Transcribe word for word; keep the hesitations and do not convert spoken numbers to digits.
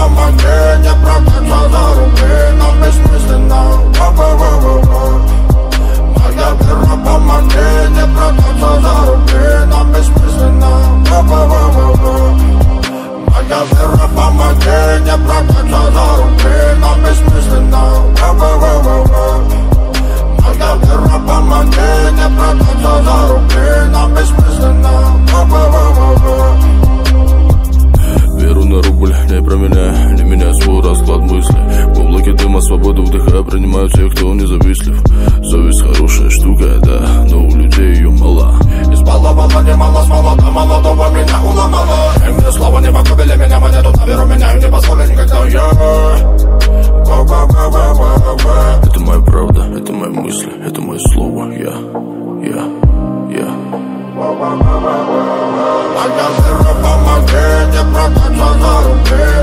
помоги, не прокатиться за руки, нам бессмысленно. Моя вера, помоги, не прокатиться за руки, нам бессмысленно. Моя вера, помоги, не прокатиться за руки, нам бессмысленно. Моя вера, помоги, не прокатиться за руки, нам бессмысленно. Веру на рубль не променяй, не меняй свой расклад мысли. В облаке дыма свободу вдыхая, принимают тех, кто независтлив. Совесть хорошая штука, да, но у людей ее мало. Избаловала немало с молода, молодого меня уломала. И мне слова не покупили меня, монету на веру меняю, не позволю никогда я. Это моя правда, это мои мысли, это мое слово, я, я, я. Моя вера, помоги, не прокатиться за руки,